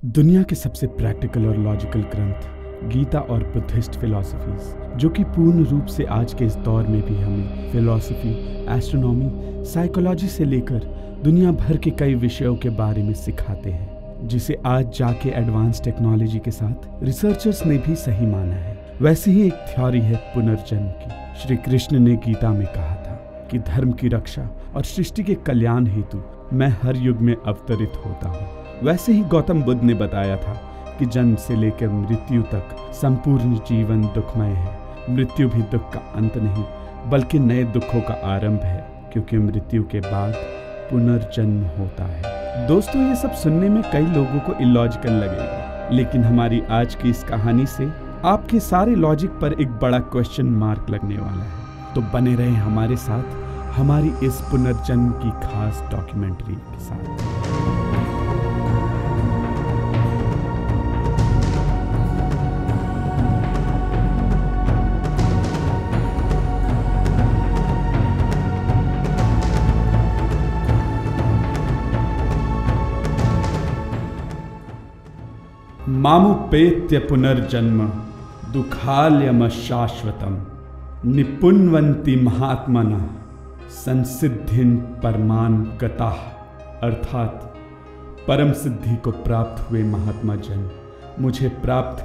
दुनिया के सबसे प्रैक्टिकल और लॉजिकल ग्रंथ गीता और बुद्धिस्ट फिलॉसफीज, जो कि पूर्ण रूप से आज के इस दौर में भी हमें फिलॉसफी, एस्ट्रोनॉमी, साइकोलॉजी से लेकर दुनिया भर के कई विषयों के बारे में सिखाते हैं, जिसे आज जाके एडवांस टेक्नोलॉजी के साथ रिसर्चर्स ने भी सही माना है। वैसे ही एक थ्योरी है पुनर्जन्म की। श्री कृष्ण ने गीता में कहा था कि धर्म की रक्षा और सृष्टि के कल्याण हेतु मैं हर युग में अवतरित होता हूँ। वैसे ही गौतम बुद्ध ने बताया था कि जन्म से लेकर मृत्यु तक संपूर्ण जीवन दुखमय है। मृत्यु भी दुख का अंत नहीं, बल्कि नए दुखों का आरंभ है, क्योंकि मृत्यु के बाद पुनर्जन्म होता है। दोस्तों, ये सब सुनने में कई लोगों को इलॉजिकल लगेगा, लेकिन हमारी आज की इस कहानी से आपके सारे लॉजिक पर एक बड़ा क्वेश्चन मार्क लगने वाला है। तो बने रहे हमारे साथ हमारी इस पुनर्जन्म की खास डॉक्यूमेंट्री के साथ। मामुपेत्य पुनर्जन्म दुःखालयमशाश्वतम् निपुण्वन्ति महात्मनः संसिद्धिं परमान् गताः। अर्थात परम सिद्धि को प्राप्त हुए महात्मा जन मुझे प्राप्त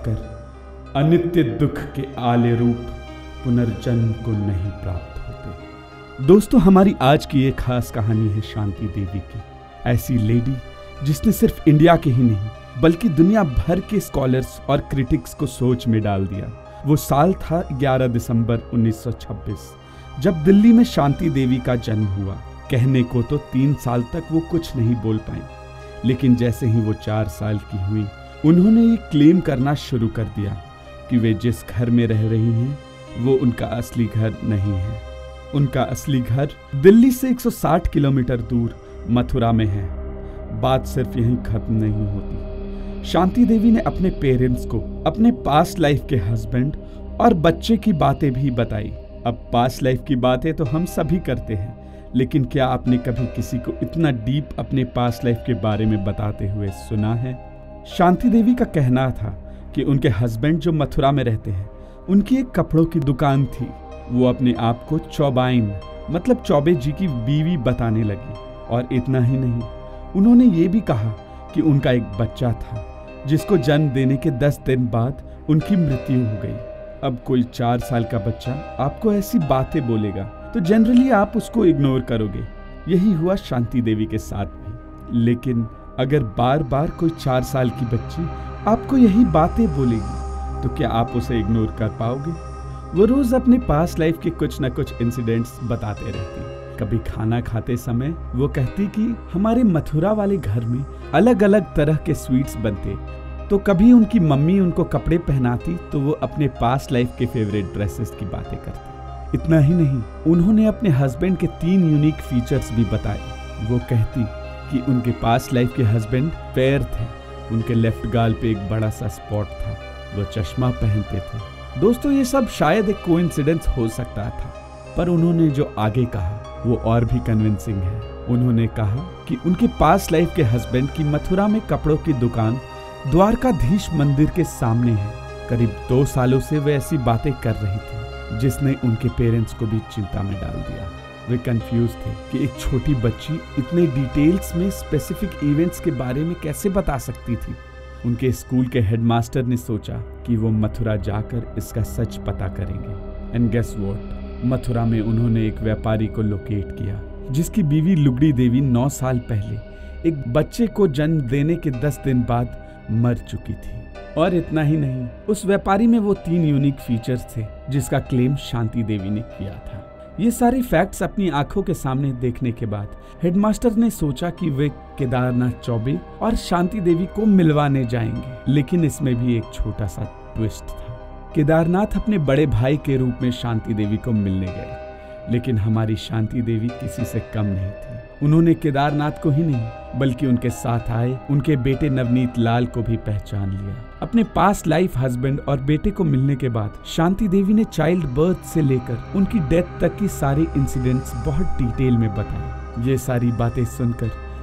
कर अनित्य दुख के आलय रूप पुनर्जन्म को नहीं प्राप्त होते। दोस्तों, हमारी आज की एक खास कहानी है शांति देवी की। ऐसी लेडी जिसने सिर्फ इंडिया के ही नहीं बल्कि दुनिया भर के स्कॉलर्स और क्रिटिक्स को सोच में डाल दिया। वो साल था 11 दिसंबर 1926, जब दिल्ली में शांति देवी का जन्म हुआ। कहने को तो 3 साल तक वो कुछ नहीं बोल पाई, लेकिन जैसे ही वो 4 साल की हुई, उन्होंने ये क्लेम करना शुरू कर दिया कि वे जिस घर में रह रही हैं वो उनका असली घर नहीं है। उनका असली घर दिल्ली से 160 किलोमीटर दूर मथुरा में है। बात सिर्फ यहीं खत्म नहीं होती। शांति देवी ने अपने पेरेंट्स को अपने पास्ट लाइफ के हस्बैंड और बच्चे की बातें भी बताई। अब पास्ट लाइफ की बातें तो हम सभी करते हैं, लेकिन क्या आपने कभी किसी को इतना डीप अपने पास्ट लाइफ के बारे में बताते हुए सुना है? शांति देवी का कहना था कि उनके हस्बैंड जो मथुरा में रहते हैं, उनकी एक कपड़ों की दुकान थी। वो अपने आप को चौबाइन मतलब चौबे जी की बीवी बताने लगी। और इतना ही नहीं, उन्होंने ये भी कहा कि उनका एक बच्चा था जिसको जन्म देने के 10 दिन बाद उनकी मृत्यु हो गई। अब कोई 4 साल का बच्चा आपको ऐसी बातें बोलेगा तो जनरली आप उसको इग्नोर करोगे। यही हुआ शांति देवी के साथ भी। लेकिन अगर बार बार कोई 4 साल की बच्ची आपको यही बातें बोलेगी तो क्या आप उसे इग्नोर कर पाओगे? वो रोज अपने पास्ट लाइफ के कुछ न कुछ इंसिडेंट्स बताते रहती। कभी खाना खाते समय वो कहती कि हमारे मथुरा वाले घर में अलग अलग तरह के स्वीट्स बनते, तो कभी उनकी मम्मी उनको कपड़े पहनाती तो वो अपने पास्ट लाइफ के फेवरेट ड्रेसेस की बातें करती। इतना ही नहीं, उन्होंने अपने हस्बैंड के 3 यूनिक फीचर्स भी बताए। वो कहती कि उनके पास्ट लाइफ के हस्बैंड फेयर थे, उनके लेफ्ट गाल पे एक बड़ा सा स्पॉट था, वो चश्मा पहनते थे। दोस्तों, ये सब शायद एक कोइंसिडेंस हो सकता था, पर उन्होंने जो आगे कहा वो और भी कन्विंसिंग है। उन्होंने कहा कि उनके पास्ट लाइफ के हस्बैंड की मथुरा में कपड़ों की दुकान द्वारकाधीश मंदिर के सामने है। करीब 2 सालों से वे ऐसी बातें कर रही थी, जिसने उनके पेरेंट्स को भी चिंता में डाल दिया। वे कंफ्यूज थे कि एक छोटी बच्ची इतने डिटेल्स में स्पेसिफिक इवेंट्स के बारे में कैसे बता सकती थी। उनके स्कूल के हेडमास्टर ने सोचा कि वो मथुरा जाकर इसका सच पता करेंगे। एंड गेस व्हाट, मथुरा में उन्होंने एक व्यापारी को लोकेट किया जिसकी बीवी लुगड़ी देवी 9 साल पहले एक बच्चे को जन्म देने के 10 दिन बाद मर चुकी थी। और इतना ही नहीं, उस व्यापारी में वो 3 यूनिक फीचर्स थे जिसका क्लेम शांति देवी ने किया था। ये सारे फैक्ट्स अपनी आंखों के सामने देखने के बाद हेडमास्टर ने सोचा कि वे केदारनाथ चौबे और शांति देवी को मिलवाने जाएंगे। लेकिन इसमें भी एक छोटा सा ट्विस्ट था। केदारनाथ अपने बड़े भाई के रूप में शांति देवी को मिलने गए, लेकिन हमारी शांति देवी किसी से कम नहीं थी। उन्होंने केदारनाथ को ही नहीं बल्कि उनके साथ आए उनके बेटे नवनीत लाल को भी पहचान लिया। अपने पास्ट लाइफ हस्बैंड और बेटे को मिलने के बाद शांति देवी ने चाइल्ड बर्थ से लेकर उनकी डेथ तक की सारी इंसिडेंट्स बहुत डिटेल में बताए। ये सारी बातें सुनकर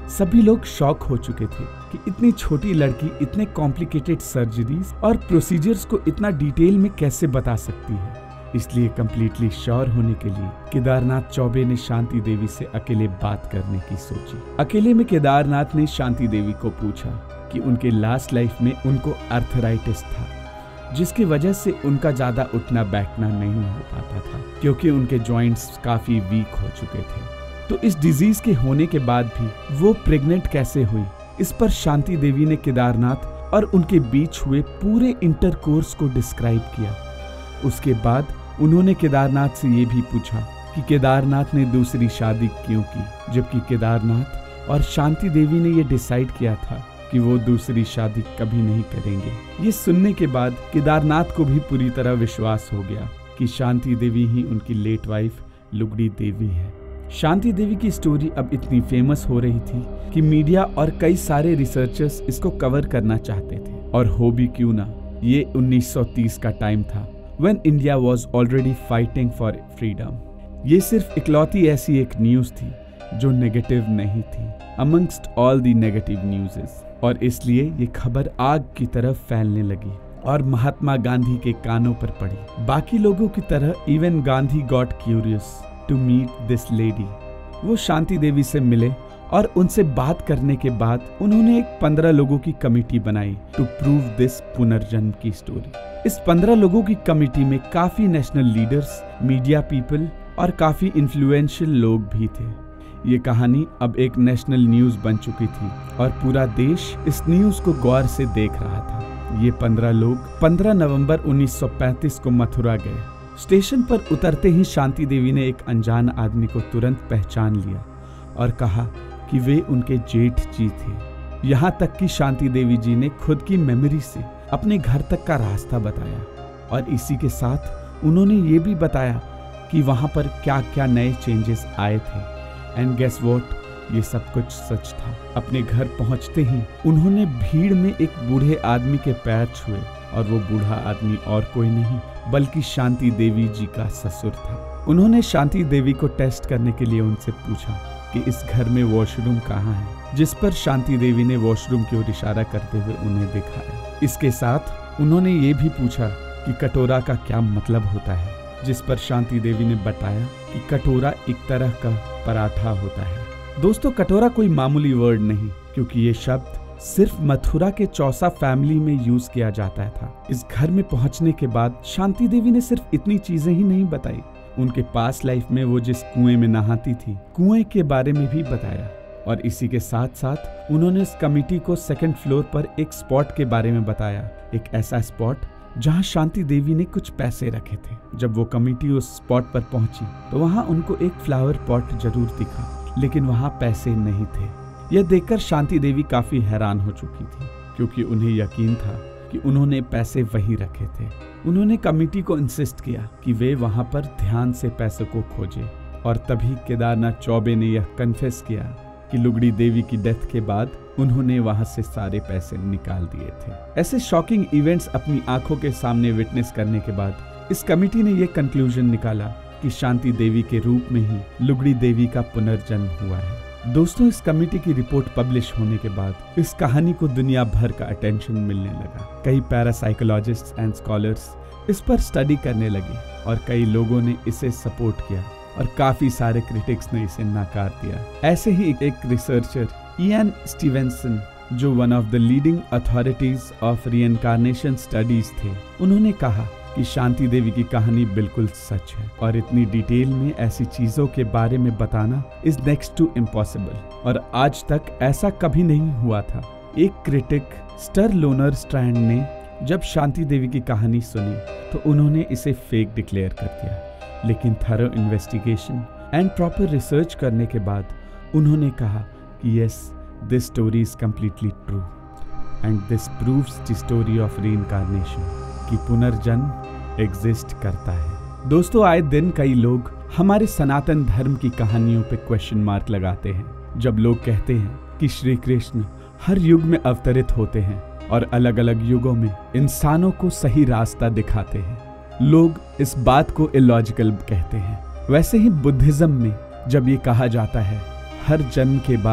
सभी लोग शॉक हो चुके थे कि इतनी छोटी लड़की इतने कॉम्प्लिकेटेड सर्जरीज और प्रोसीजर्स को इतना डिटेल में कैसे बता सकती है। इसलिए कंप्लीटली श्योर होने के लिए केदारनाथ चौबे ने शांति देवी से अकेले बात करने की सोची। अकेले में केदारनाथ ने शांति देवी को पूछा कि उनके लास्ट लाइफ में उनको आर्थराइटिस था, जिसकी वजह से उनका ज्यादा उठना बैठना नहीं हो पाता था क्योंकि उनके जॉइंट्स काफी वीक हो चुके थे। तो इस डिजीज के होने के बाद भी वो प्रेग्नेंट कैसे हुई, इस पर शांति देवी ने केदारनाथ और उनके बीच हुए पूरे इंटरकोर्स को डिस्क्राइब किया। उसके बाद उन्होंने केदारनाथ से ये भी पूछा कि केदारनाथ ने दूसरी शादी क्यों की, जबकि केदारनाथ और शांति देवी ने ये डिसाइड किया था कि वो दूसरी शादी कभी नहीं करेंगे। ये सुनने के बाद केदारनाथ को भी पूरी तरह विश्वास हो गया कि शांति देवी ही उनकी लेट वाइफ लुगड़ी देवी है। शांति देवी की स्टोरी अब इतनी फेमस हो रही थी कि मीडिया और कई सारे रिसर्चर्स इसको कवर करना चाहते थे। और हो भी क्यों ना, ये 1930 का टाइम था when India was already fighting for freedom। ये सिर्फ इकलौती ऐसी एक न्यूज़ थी जो नेगेटिव नहीं थी amongst all the negative newses, और इसलिए ये खबर आग की तरफ फैलने लगी और महात्मा गांधी के कानों पर पड़ी। बाकी लोगों की तरह even Gandhi got curious to meet this lady. वो शांति देवी से मिले और उनसे बात करने के बाद उन्होंने एक 15 लोगों की कमेटी बनाई टू प्रूव दिस पुनर्जन्म की स्टोरी। इस 15 लोगों की कमेटी में काफी नेशनल लीडर्स, मीडिया पीपल और काफी इन्फ्लुएंशियल लोग भी थे। ये कहानी अब एक नेशनल न्यूज बन चुकी थी और पूरा देश इस न्यूज को गौर से देख रहा था। ये 15 लोग 15 नवंबर 1935 को मथुरा गए। स्टेशन पर उतरते ही शांति देवी ने एक अनजान आदमी को तुरंत पहचान लिया और कहा कि वे उनके जेठ जी थे। यहाँ तक कि शांति देवी जी ने खुद की मेमोरी से अपने घर तक का रास्ता बताया और इसी के साथ उन्होंने ये भी बताया कि वहाँ पर क्या क्या नए चेंजेस आए थे। एंड गेस व्हाट, ये सब कुछ सच था। अपने घर पहुँचते ही उन्होंने भीड़ में एक बूढ़े आदमी के पैर छुए और वो बूढ़ा आदमी और कोई नहीं बल्कि शांति देवी जी का ससुर था। उन्होंने शांति देवी को टेस्ट करने के लिए उनसे पूछा कि इस घर में वॉशरूम कहाँ है, जिस पर शांति देवी ने वॉशरूम की ओर इशारा करते हुए उन्हें दिखाया। इसके साथ उन्होंने ये भी पूछा कि कटोरा का क्या मतलब होता है, जिस पर शांति देवी ने बताया कि कटोरा एक तरह का पराठा होता है। दोस्तों, कटोरा कोई मामूली वर्ड नहीं, क्योंकि ये शब्द सिर्फ मथुरा के चौसा फैमिली में यूज किया जाता था। इस घर में पहुंचने के बाद शांति देवी ने सिर्फ इतनी चीजें ही नहीं बताई, उनके पास लाइफ में वो जिस कुएं में नहाती थी, कुएं के बारे में भी बताया। और इसी के साथ साथ उन्होंने इस कमेटी को सेकंड फ्लोर पर एक स्पॉट के बारे में बताया, एक ऐसा स्पॉट जहां शांति देवी ने कुछ पैसे रखे थे। जब वो कमेटी उस स्पॉट पर पहुंची तो वहां उनको एक फ्लावर पॉट जरूर दिखा, लेकिन वहां पैसे नहीं थे। यह देखकर शांति देवी काफी हैरान हो चुकी थी, क्योंकि उन्हें यकीन था कि उन्होंने पैसे वहीं रखे थे। उन्होंने कमेटी को इंसिस्ट किया कि वे वहां पर ध्यान से पैसों को खोजें, और तभी केदारनाथ चौबे ने यह कन्फेस किया कि लुगड़ी देवी की डेथ के बाद उन्होंने वहां से सारे पैसे निकाल दिए थे। ऐसे शॉकिंग इवेंट्स अपनी आंखों के सामने विटनेस करने के बाद इस कमेटी ने यह कंक्लूजन निकाला कि शांति देवी के रूप में ही लुगड़ी देवी का पुनर्जन्म हुआ है। दोस्तों, इस कमेटी की रिपोर्ट पब्लिश होने के बाद इस कहानी को दुनिया भर का अटेंशन मिलने लगा। कई पैरासाइकोलॉजिस्ट्स एंड स्कॉलर्स इस पर स्टडी करने लगे और कई लोगों ने इसे सपोर्ट किया और काफी सारे क्रिटिक्स ने इसे नकार दिया। ऐसे ही एक रिसर्चर इयान स्टीवेंसन, जो one of the leading authorities of reincarnation studies थे, उन्होंने कहा कि शांति देवी की कहानी बिल्कुल सच है और इतनी डिटेल में ऐसी चीजों के बारे में बताना इज नेक्स्ट टू इम्पॉसिबल, और आज तक ऐसा कभी नहीं हुआ था। एक क्रिटिक स्टर लोनर स्ट्रैंड ने जब शांति देवी की कहानी सुनी तो उन्होंने इसे फेक डिक्लेयर कर दिया, लेकिन thorough investigation and proper research करने के बाद उन्होंने कहा कि yes, this story is completely true and this proves the story of reincarnation, कि पुनर्जन्म एग्जिस्ट करता है। दोस्तों, आए दिन कई लोग हमारे सनातन धर्म की कहानियों पे क्वेश्चन मार्क लगाते हैं। जब लोग कहते हैं कि श्री कृष्ण हर युग में अवतरित होते हैं और अलग अलग युगों में इंसानों को सही रास्ता दिखाते हैं, लोग इस बात को इलॉजिकल कहते हैं। वैसे ही बुद्धिज्म में जब ये कहा जाता है हर जन्म के बाद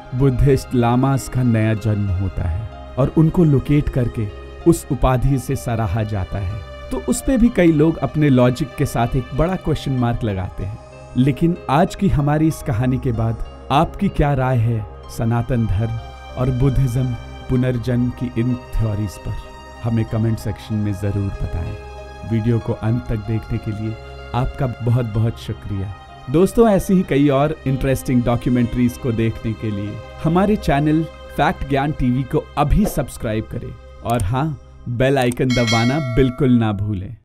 बुद्धिस्ट लामास का नया जन्म होता है और उनको लोकेट करके उस उपाधि से सराहा जाता है। तो उस पे भी कई लोग अपने लॉजिक के साथ एक बड़ा क्वेश्चन मार्क लगाते हैं। लेकिन आज की हमारी इस कहानी के बाद आपकी क्या राय है सनातन धर्म और बुद्धिज्म पुनर्जन्म की इन थ्योरीज पर? हमें कमेंट सेक्शन में ज़रूर बताएं। वीडियो को अंत तक देखने के लिए आपका बहुत बहुत शुक्रिया। दोस्तों, ऐसी ही कई और इंटरेस्टिंग डॉक्यूमेंट्रीज को देखने के लिए हमारे चैनल फैक्ट ज्ञान टीवी को अभी सब्सक्राइब करें और हाँ, बेल आइकन दबाना बिल्कुल ना भूलें।